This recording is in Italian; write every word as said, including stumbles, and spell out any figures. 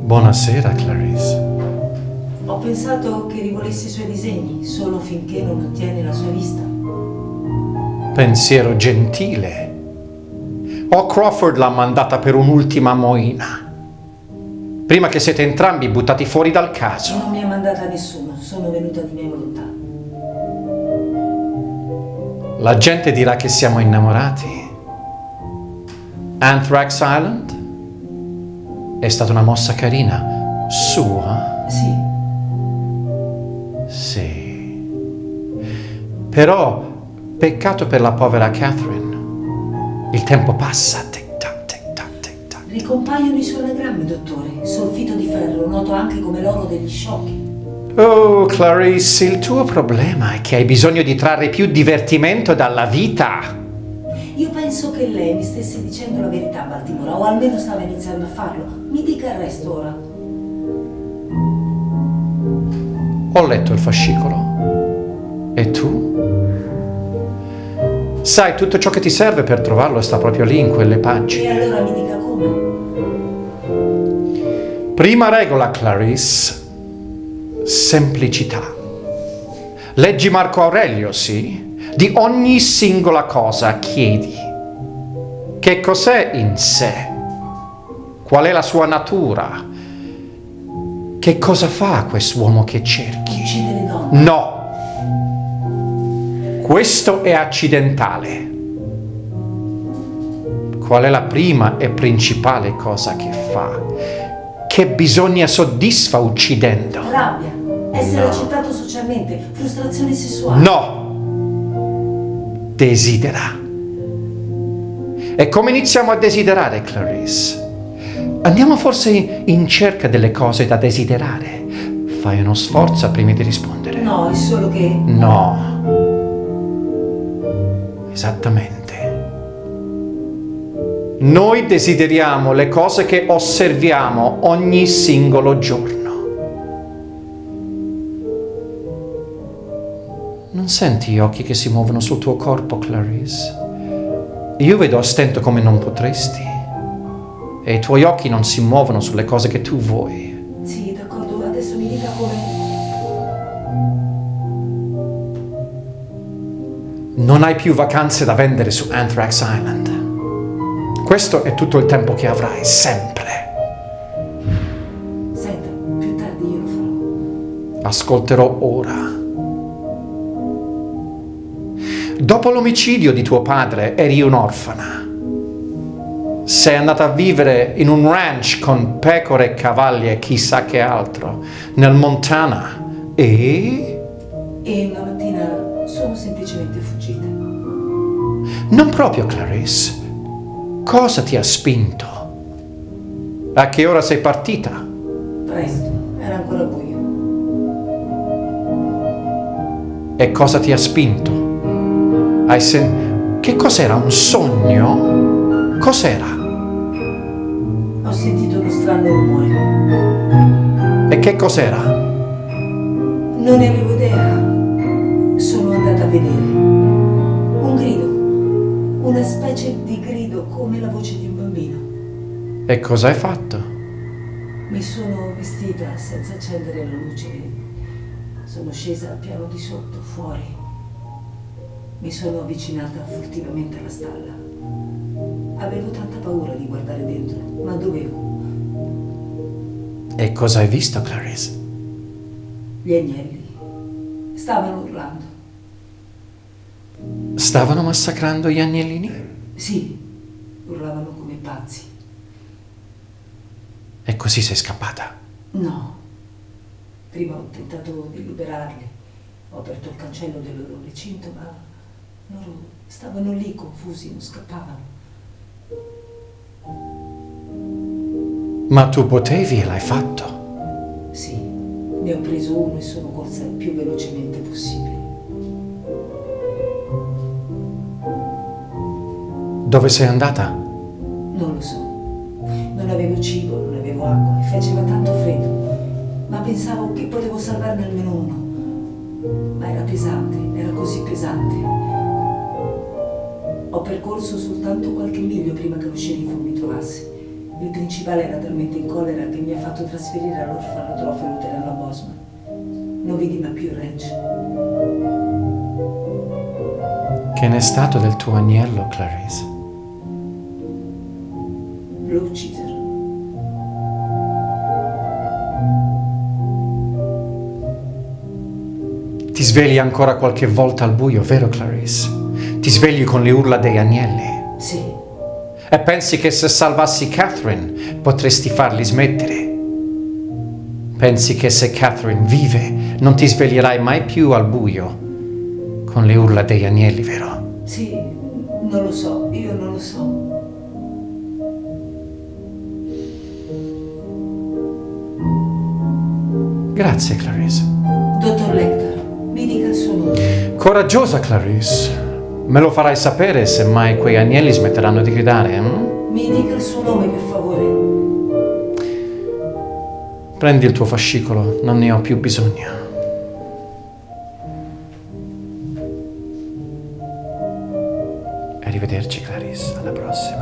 Buonasera, Clarice. Ho pensato che rivolessi i suoi disegni solo finché non ottiene la sua vista. Pensiero gentile. O Crawford l'ha mandata per un'ultima moina, prima che siete entrambi buttati fuori dal caso. Non mi ha mandata nessuno, sono venuta di mia volontà. La gente dirà che siamo innamorati. Anthrax Island? È stata una mossa carina. Sua? Sì. Sì. Però, peccato per la povera Catherine. Il tempo passa. Tic-tac, tic-tac, tic-tac. Ricompaiono i suoi anagrammi, dottore. Solfito di ferro, noto anche come l'oro degli sciocchi. Oh, Clarice, il tuo problema è che hai bisogno di trarre più divertimento dalla vita. Io penso che lei mi stesse dicendo la verità, Baltimora, o almeno stava iniziando a farlo. Mi dica il resto ora. Ho letto il fascicolo. E tu? Sai, tutto ciò che ti serve per trovarlo sta proprio lì in quelle pagine. E allora mi dica come? Prima regola, Clarice. Semplicità. Leggi Marco Aurelio, sì? Di ogni singola cosa chiedi: che cos'è in sé? Qual è la sua natura? Che cosa fa quest'uomo che cerchi? Uccide le donne. No! Questo è accidentale. Qual è la prima e principale cosa che fa? Che bisogna soddisfa uccidendo? Rabbia, essere No. accettato socialmente, frustrazione sessuale. No! Desidera. E come iniziamo a desiderare, Clarice? Andiamo forse in cerca delle cose da desiderare. Fai uno sforzo prima di rispondere. No, è solo che... No. Esattamente. Noi desideriamo le cose che osserviamo ogni singolo giorno. Non senti gli occhi che si muovono sul tuo corpo, Clarice? Io vedo a stento come non potresti. E i tuoi occhi non si muovono sulle cose che tu vuoi. Sì, d'accordo, adesso mi dica come... Non hai più vacanze da vendere su Anthrax Island. Questo è tutto il tempo che avrai, sempre. Senta, più tardi io lo farò. Ascolterò ora. Dopo l'omicidio di tuo padre eri un'orfana. Sei andata a vivere in un ranch con pecore, cavalli e chissà che altro, nel Montana. E... E una mattina sono semplicemente fuggita. Non proprio, Clarice. Cosa ti ha spinto? A che ora sei partita? Presto, era ancora buio. E cosa ti ha spinto? Hai sen... Che cos'era? Un sogno? Cos'era? Ho sentito uno strano rumore. E che cos'era? Non ne avevo idea. Sono andata a vedere. Un grido. Una specie di grido come la voce di un bambino. E cosa hai fatto? Mi sono vestita senza accendere la luce. Sono scesa al piano di sotto, fuori. Mi sono avvicinata furtivamente alla stalla. Avevo tanta paura di guardare dentro, ma dovevo. E cosa hai visto, Clarice? Gli agnelli stavano urlando. Stavano massacrando gli agnellini? Sì, urlavano come pazzi. E così sei scappata? No. Prima ho tentato di liberarli. Ho aperto il cancello del loro recinto, ma loro stavano lì confusi, non scappavano. Ma tu potevi e l'hai fatto? Sì, ne ho preso uno e sono corsa il più velocemente possibile. Dove sei andata? Non lo so. Non avevo cibo, non avevo acqua, mi faceva tanto freddo. Ma pensavo che potevo salvarne almeno uno. Ma era pesante, era così pesante. Ho percorso soltanto qualche miglio prima che lo sceriffo mi trovasse. Il principale era talmente in collera che mi ha fatto trasferire all'orfanotrofio luterano a Bosma. Non vidi mai più il ranch. Che ne è stato del tuo agnello, Clarice? Lo uccisero. Ti svegli ancora qualche volta al buio, vero Clarice? Ti svegli con le urla dei agnelli? Sì. E pensi che se salvassi Catherine potresti farli smettere? Pensi che se Catherine vive non ti sveglierai mai più al buio con le urla degli agnelli, vero? Sì, non lo so, io non lo so. Grazie, Clarice. Dottor Lecter, mi dica il suo nome. Coraggiosa, Clarice. Me lo farai sapere se mai quei agnelli smetteranno di gridare, hm? Mi dica il suo nome, per favore. Prendi il tuo fascicolo, non ne ho più bisogno. Arrivederci, Clarice. Alla prossima.